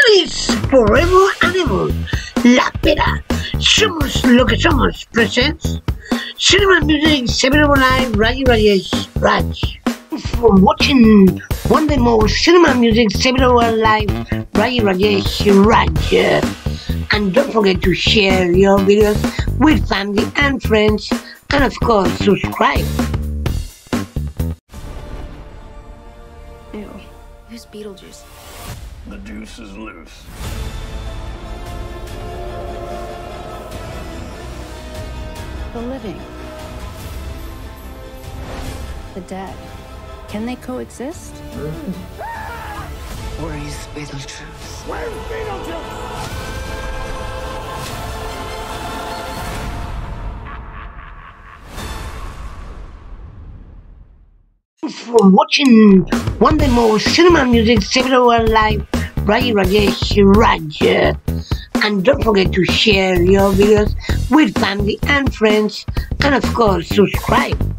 Feliz forever and ever. La Pera. Somos lo que somos. Presents Cinema Music 7 Live RAYIRAJESHRAJ. For watching one day more Cinema Music 7 Live RAYIRAJESHRAJ. And don't forget to share your videos with family and friends, and of course subscribe. Ew. Who's Beetlejuice? The deuce is loose. The living. The dead. Can they coexist? Where's Beetlejuice? Where's Beetlejuice? For watching one day more Cinema Music 7 Live RAYIRAJESHRAJ. And don't forget to share your videos with family and friends, and of course subscribe.